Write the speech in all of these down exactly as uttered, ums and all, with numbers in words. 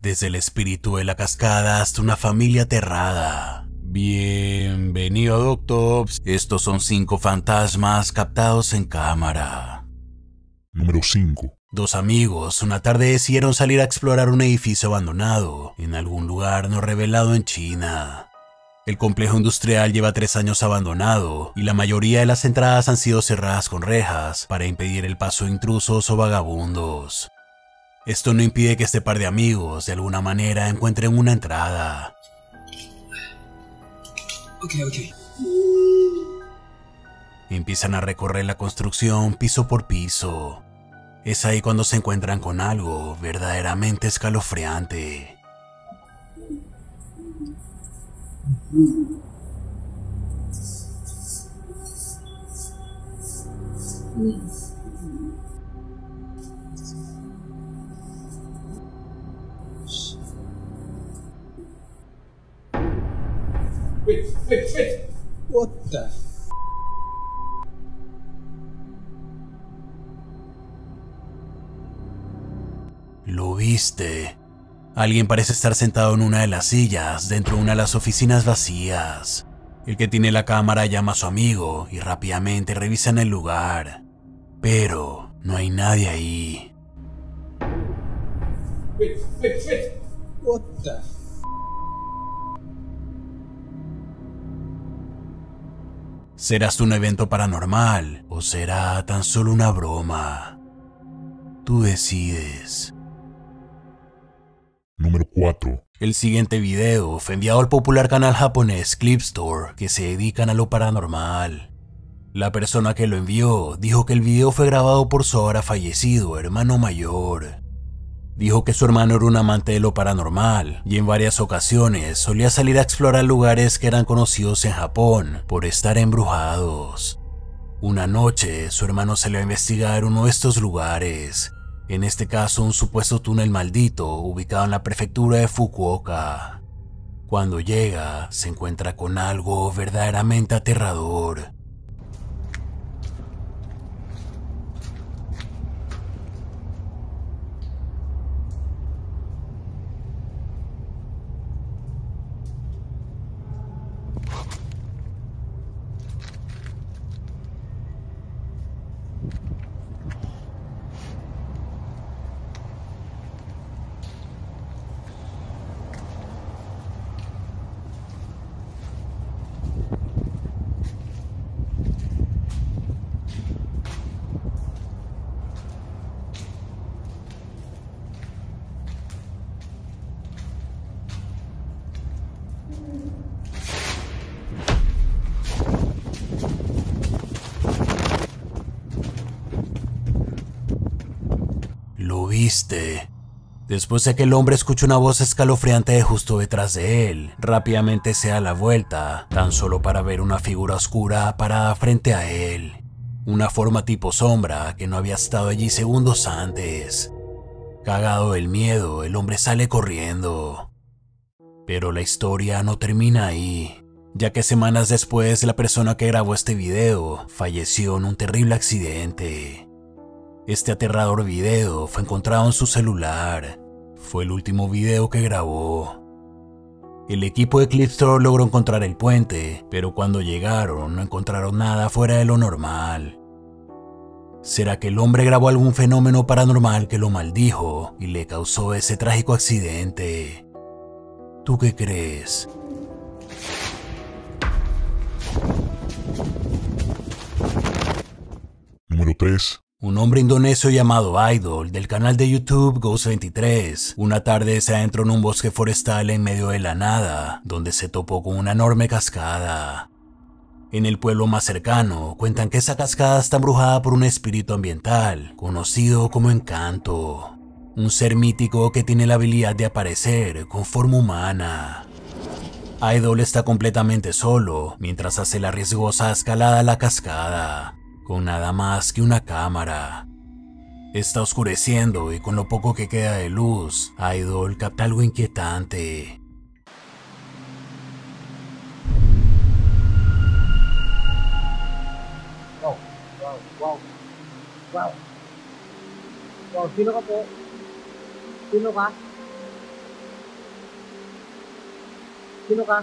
desde el espíritu de la cascada hasta una familia aterrada. Bienvenido a Doctops, estos son cinco fantasmas captados en cámara. Número cinco. Dos amigos una tarde decidieron salir a explorar un edificio abandonado en algún lugar no revelado en China. El complejo industrial lleva tres años abandonado y la mayoría de las entradas han sido cerradas con rejas para impedir el paso de intrusos o vagabundos. Esto no impide que este par de amigos de alguna manera encuentren una entrada. Ok, ok. Empiezan a recorrer la construcción piso por piso. Es ahí cuando se encuentran con algo verdaderamente escalofriante. Wait, wait, wait. What the? ¿Lo viste? Alguien parece estar sentado en una de las sillas dentro de una de las oficinas vacías. El que tiene la cámara llama a su amigo y rápidamente revisan el lugar. Pero no hay nadie ahí. Wait, wait, wait. What the? ¿Será esto un evento paranormal o será tan solo una broma? Tú decides. Número cuatro. El siguiente video fue enviado al popular canal japonés Clipstore, que se dedican a lo paranormal. La persona que lo envió dijo que el video fue grabado por su ahora fallecido hermano mayor. Dijo que su hermano era un amante de lo paranormal y en varias ocasiones solía salir a explorar lugares que eran conocidos en Japón por estar embrujados. Una noche, su hermano salió a investigar uno de estos lugares, en este caso un supuesto túnel maldito ubicado en la prefectura de Fukuoka. Cuando llega, se encuentra con algo verdaderamente aterrador. ¿Lo viste? Después de que el hombre escuchó una voz escalofriante de justo detrás de él, rápidamente se da la vuelta, tan solo para ver una figura oscura parada frente a él. Una forma tipo sombra que no había estado allí segundos antes. Cagado del miedo, el hombre sale corriendo. Pero la historia no termina ahí, ya que semanas después la persona que grabó este video falleció en un terrible accidente. Este aterrador video fue encontrado en su celular. Fue el último video que grabó. El equipo de Clipstore logró encontrar el puente, pero cuando llegaron no encontraron nada fuera de lo normal. ¿Será que el hombre grabó algún fenómeno paranormal que lo maldijo y le causó ese trágico accidente? ¿Tú qué crees? Número tres. Un hombre indonesio llamado Idol del canal de YouTube Ghost veintitrés una tarde se adentró en un bosque forestal en medio de la nada, donde se topó con una enorme cascada. En el pueblo más cercano cuentan que esa cascada está embrujada por un espíritu ambiental conocido como Encanto, un ser mítico que tiene la habilidad de aparecer con forma humana. Idol está completamente solo mientras hace la riesgosa escalada a la cascada, con nada más que una cámara. Está oscureciendo y con lo poco que queda de luz, Idol capta algo inquietante. Wow, wow, wow, wow. Wow, sino ka po? Sino ka? Sino ka?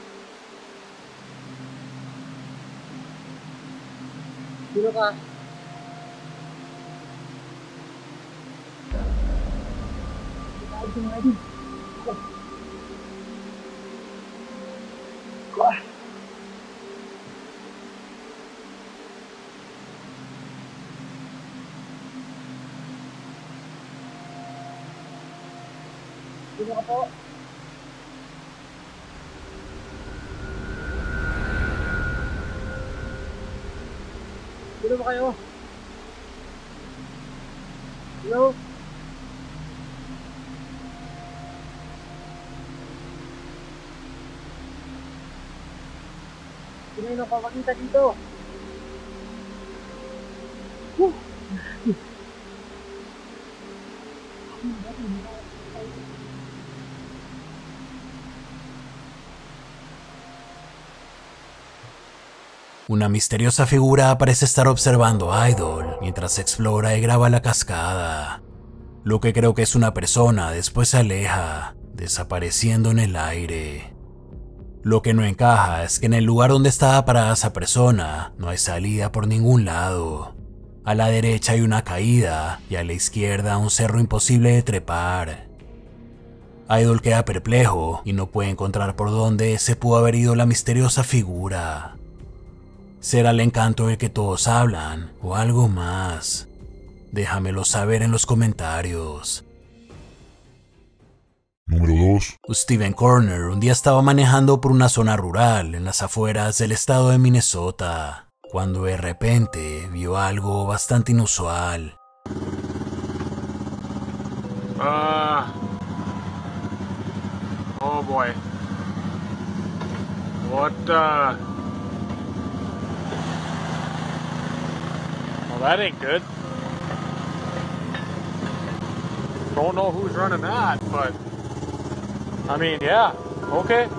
Sino ka? Sino ka po? Sino ba kayo? Hello? Sino yung napapakita dito? Woo! Una misteriosa figura parece estar observando a Idol mientras explora y graba la cascada. Lo que creo que es una persona después se aleja, desapareciendo en el aire. Lo que no encaja es que en el lugar donde estaba parada esa persona no hay salida por ningún lado. A la derecha hay una caída y a la izquierda un cerro imposible de trepar. Idol queda perplejo y no puede encontrar por dónde se pudo haber ido la misteriosa figura. ¿Será el encanto del que todos hablan o algo más? Déjamelo saber en los comentarios. Número dos. Steven Corner un día estaba manejando por una zona rural en las afueras del estado de Minnesota, cuando de repente vio algo bastante inusual. Uh, oh boy. What, uh... Well, that ain't good. Don't know who's running that, but... I mean, yeah, okay.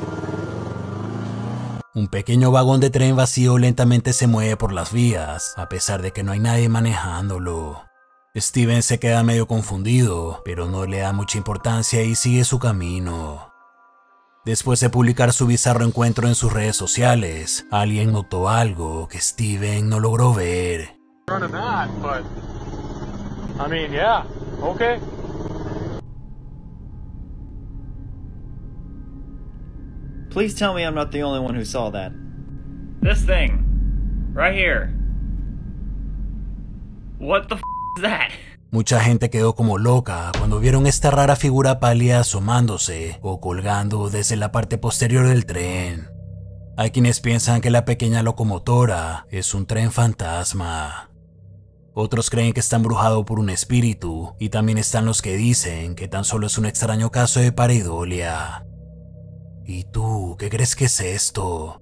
Un pequeño vagón de tren vacío lentamente se mueve por las vías, a pesar de que no hay nadie manejándolo. Steven se queda medio confundido, pero no le da mucha importancia y sigue su camino. Después de publicar su bizarro encuentro en sus redes sociales, alguien notó algo que Steven no logró ver. Running that, but... I mean, yeah, okay. Please tell me I'm not the only one who saw that. This thing. Right here. What the f is that? Mucha gente quedó como loca cuando vieron esta rara figura pálida asomándose o colgando desde la parte posterior del tren. Hay quienes piensan que la pequeña locomotora es un tren fantasma. Otros creen que está embrujado por un espíritu y también están los que dicen que tan solo es un extraño caso de pareidolia. ¿Y tú qué crees que es esto?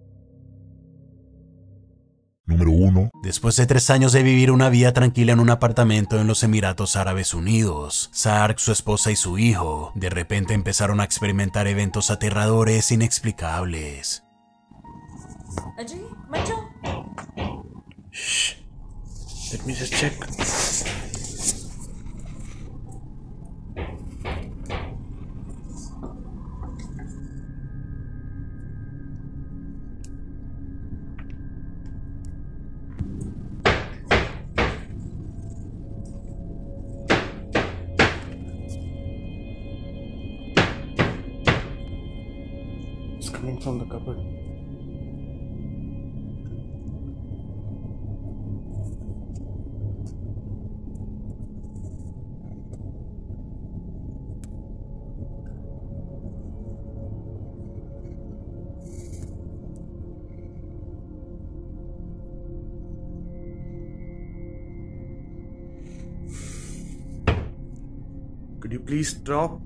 Número uno. Después de tres años de vivir una vida tranquila en un apartamento en los Emiratos Árabes Unidos, Sark, su esposa y su hijo de repente empezaron a experimentar eventos aterradores e inexplicables. Aji, Macho. Shh. Let me just check. It's coming from the cupboard. Could you please stop?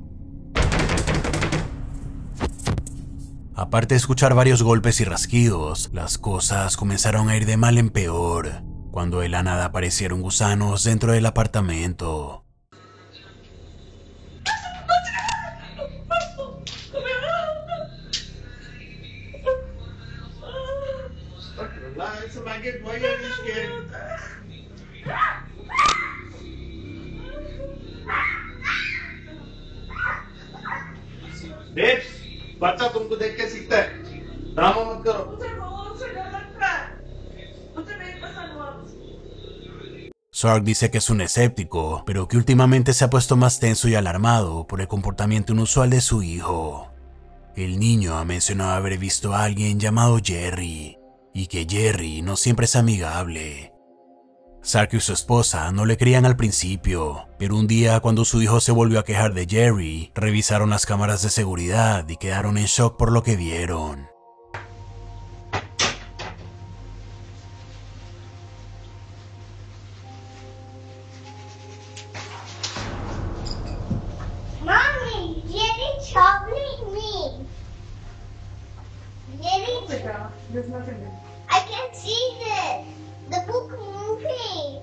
Aparte de escuchar varios golpes y rasquidos, las cosas comenzaron a ir de mal en peor, cuando de la nada aparecieron gusanos dentro del apartamento. Bitch! बच्चा तुमको देख के सीखता है ड्रामा मत करो मुझे बहुत से डर लगता है मुझे नहीं पसंद हुआ Sark dice que es un escéptico, pero que últimamente se ha puesto más tenso y alarmado por el comportamiento inusual de su hijo. El niño ha mencionado haber visto a alguien llamado Jerry, y que Jerry no siempre es amigable. Sark y su esposa no le creían al principio, pero un día cuando su hijo se volvió a quejar de Jerry, revisaron las cámaras de seguridad y quedaron en shock por lo que vieron. Mommy, Jerry troubling me. Jerry, there's nothing there. I can see this. The book moving.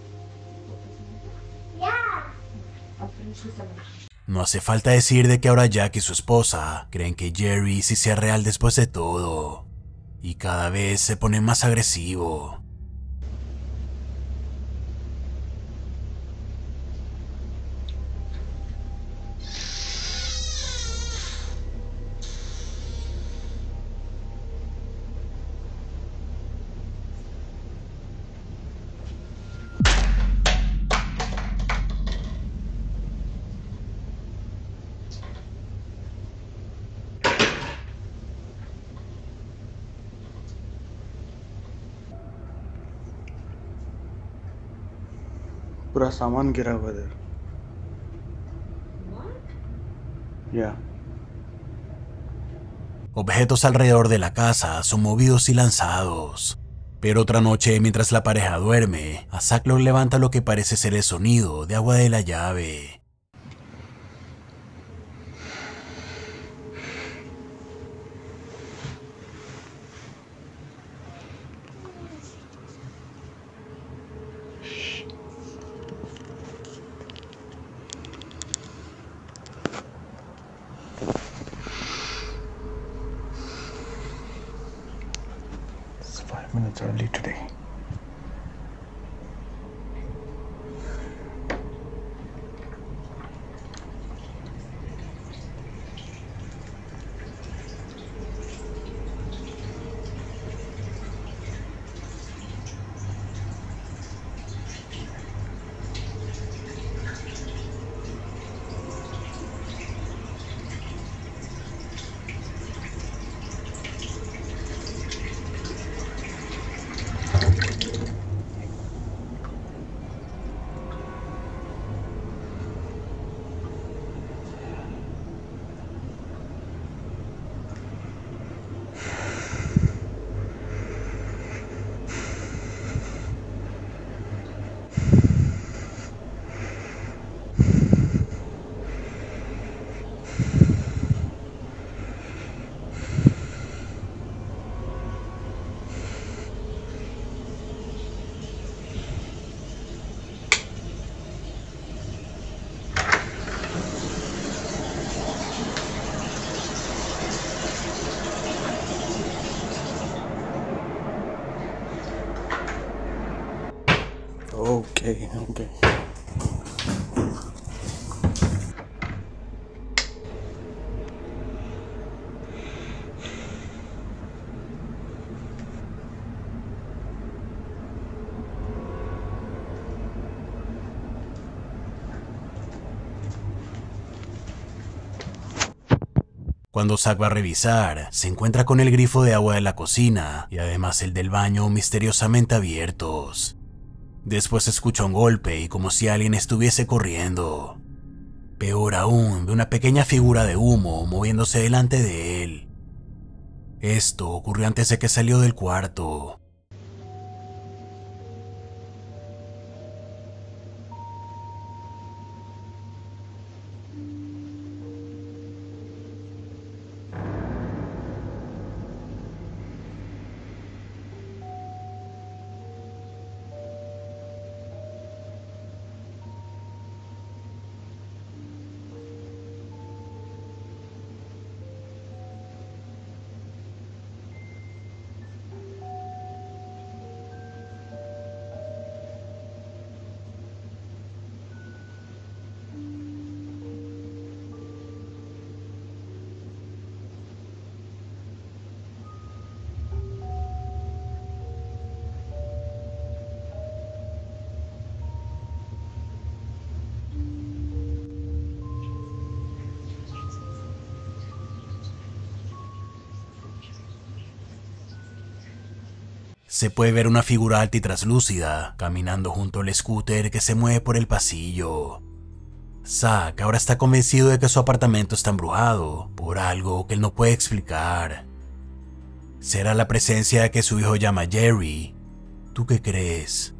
Yeah. I'll finish this one. No hace falta decir de que ahora Jack y su esposa creen que Jerry sí sea real después de todo, y cada vez se pone más agresivo. पूरा सामान गिरा हुआ है या Objetos alrededor de la casa son movidos y lanzados. Pero otra noche, mientras la pareja duerme, a Zack lo levanta lo que parece ser el sonido de agua de la llave. It's five minutes early today. Okay, okay. Cuando Zack va a revisar, se encuentra con el grifo de agua de la cocina y además el del baño misteriosamente abiertos. Después escucha un golpe y como si alguien estuviese corriendo. Peor aún, ve una pequeña figura de humo moviéndose delante de él. Esto ocurrió antes de que salió del cuarto. Se puede ver una figura alta y traslúcida caminando junto al scooter que se mueve por el pasillo. Zack ahora está convencido de que su apartamento está embrujado por algo que él no puede explicar. ¿Será la presencia que su hijo llama Jerry? ¿Tú qué crees?